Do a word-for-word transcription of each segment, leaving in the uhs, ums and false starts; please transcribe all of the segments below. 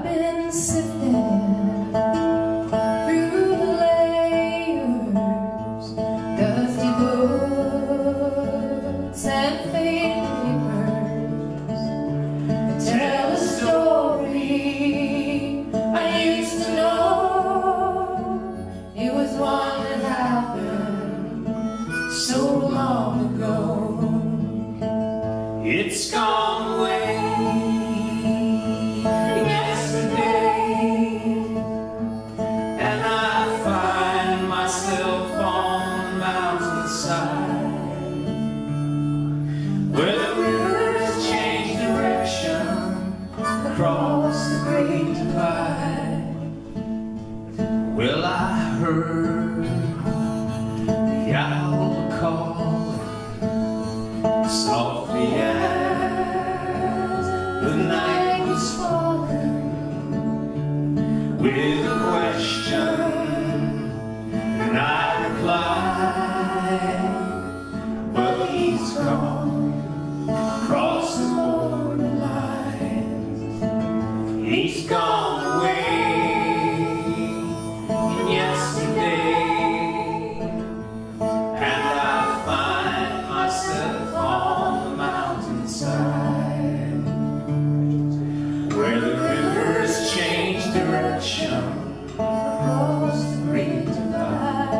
I've been sifted through the layers, dusty books and faded papers. Tell a story I used to know. It was one that happened so long ago. It's gone away. Across the great divide, well, I heard the owl call softly as the night was falling, with a question, and I replied, but he's gone across the borderline. He's gone away in yesterday, and I find myself on the mountainside, where the rivers change direction across the great divide.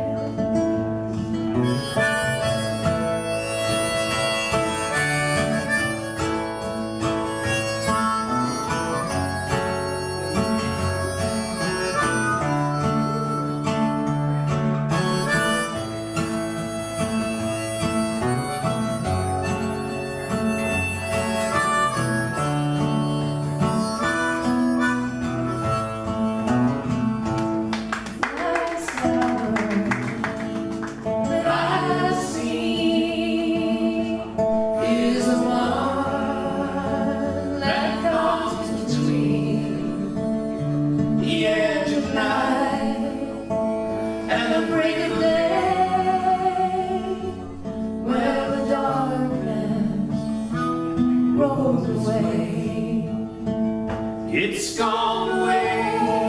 It's gone away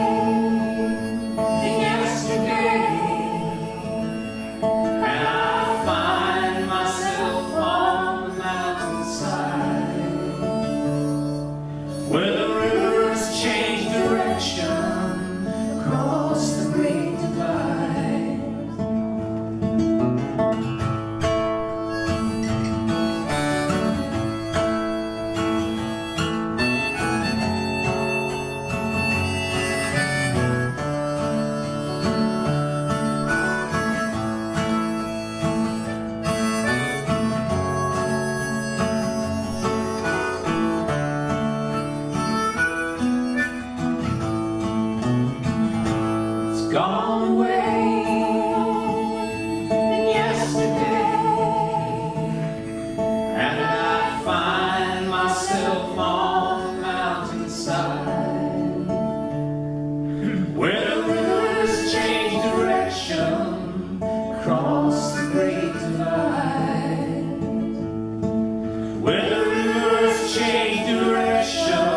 in yesterday, and I find myself on the mountainside, where the rivers change direction across the great divide. Gone away in yesterday, and I find myself on the mountainside, where the rivers change direction across the great divide, where the rivers change direction